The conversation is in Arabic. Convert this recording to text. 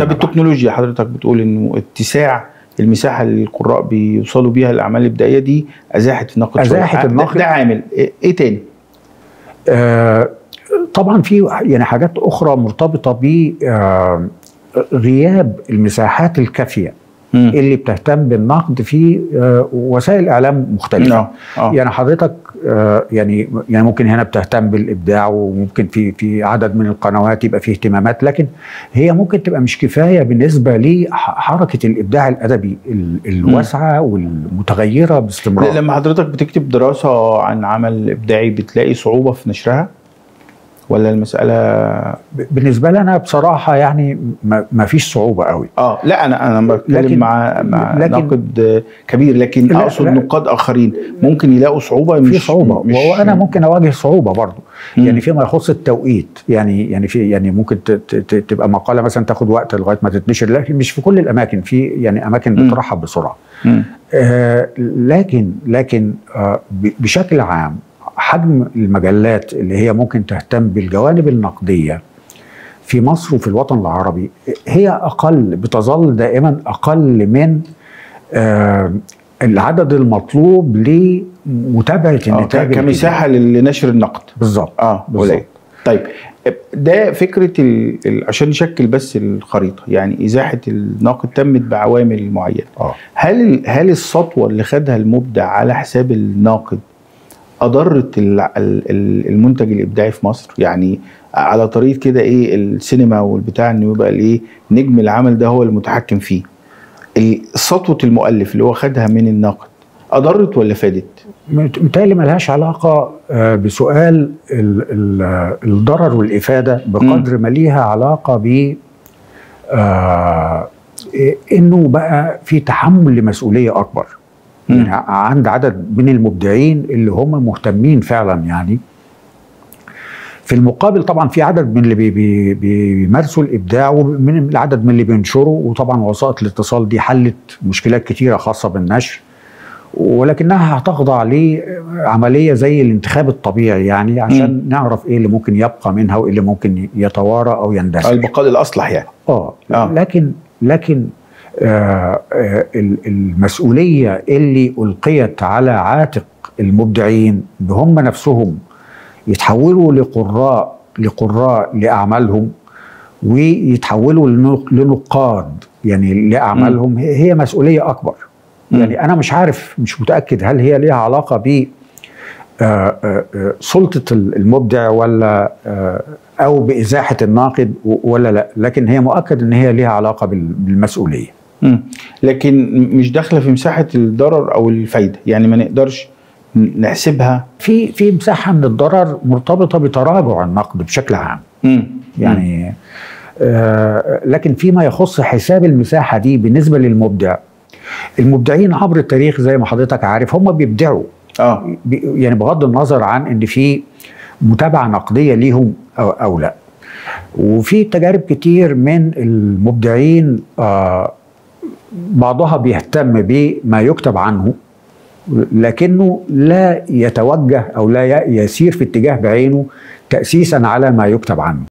طب التكنولوجيا حضرتك بتقول انه اتساع المساحه اللي القراء بيوصلوا بيها الاعمال الابداعيه دي ازاحت الناقد شويه. ازاحت الناقد. ده عامل ايه تاني؟ طبعا في يعني حاجات اخرى مرتبطه ب غياب المساحات الكافيه اللي بتهتم بالنقد في وسائل اعلام مختلفه. يعني حضرتك يعني ممكن هنا بتهتم بالابداع، وممكن في عدد من القنوات يبقى فيه اهتمامات، لكن هي ممكن تبقى مش كفايه بالنسبه لحركه الابداع الادبي الواسعه والمتغيره باستمرار. لما حضرتك بتكتب دراسه عن عمل ابداعي بتلاقي صعوبه في نشرها؟ ولا المسألة بالنسبة لي أنا بصراحة يعني ما فيش صعوبة قوي. لا أنا بتكلم مع ناقد كبير، لكن أقصد نقاد آخرين ممكن يلاقوا صعوبة. في صعوبة، وهو أنا ممكن أواجه صعوبة برضو يعني فيما يخص التوقيت. يعني ممكن تبقى مقالة مثلا تاخد وقت لغاية ما تتنشر، لكن مش في كل الأماكن. في يعني أماكن بترحب بسرعة. لكن بشكل عام حجم المجلات اللي هي ممكن تهتم بالجوانب النقدية في مصر وفي الوطن العربي هي أقل، بتظل دائما أقل من العدد المطلوب لمتابعة النتائج كمساحة لنشر النقد. بالظبط. بالظبط. طيب ده فكرة عشان نشكل بس الخريطة، يعني إزاحة الناقد تمت بعوامل معينة. هل السطوة اللي خدها المبدع على حساب الناقد أضرت المنتج الإبداعي في مصر؟ يعني على طريقة كده السينما والبتاع، إنه يبقى نجم العمل ده هو المتحكم فيه. سطوة المؤلف اللي هو خدها من الناقد أضرت ولا فادت؟ متهيألي ملهاش علاقة بسؤال الضرر والإفادة بقدر ما ليها علاقة ب إنه بقى في تحمل لمسؤولية أكبر. يعني عند عدد من المبدعين اللي هم مهتمين فعلا. يعني في المقابل طبعا في عدد من اللي بيمارسوا الابداع، ومن العدد من اللي بينشروا، وطبعا وسائط الاتصال دي حلت مشكلات كتيره خاصه بالنشر، ولكنها هتخضع لعمليه زي الانتخاب الطبيعي، يعني عشان نعرف ايه اللي ممكن يبقى منها وايه اللي ممكن يتوارى او يندثر. البقاء الاصلح يعني. لكن المسؤولية اللي ألقيت على عاتق المبدعين بهم نفسهم يتحولوا لقراء لأعمالهم، ويتحولوا لنقاد يعني لأعمالهم، هي مسؤولية أكبر. يعني أنا مش عارف، مش متأكد هل هي ليها علاقة ب سلطة المبدع ولا أو بإزاحة الناقد ولا لا، لكن هي مؤكد إن هي ليها علاقة بالمسؤولية. لكن مش داخله في مساحه الضرر او الفايده، يعني ما نقدرش نحسبها. في مساحه من الضرر مرتبطه بتراجع النقد بشكل عام. يعني لكن فيما يخص حساب المساحه دي بالنسبه للمبدع، المبدعين عبر التاريخ زي ما حضرتك عارف هم بيبدعوا. يعني بغض النظر عن ان في متابعه نقديه ليهم او لا. وفي تجارب كتير من المبدعين بعضها بيهتم بما يكتب عنه، لكنه لا يتوجه أو لا يسير في اتجاه بعينه تأسيسا على ما يكتب عنه.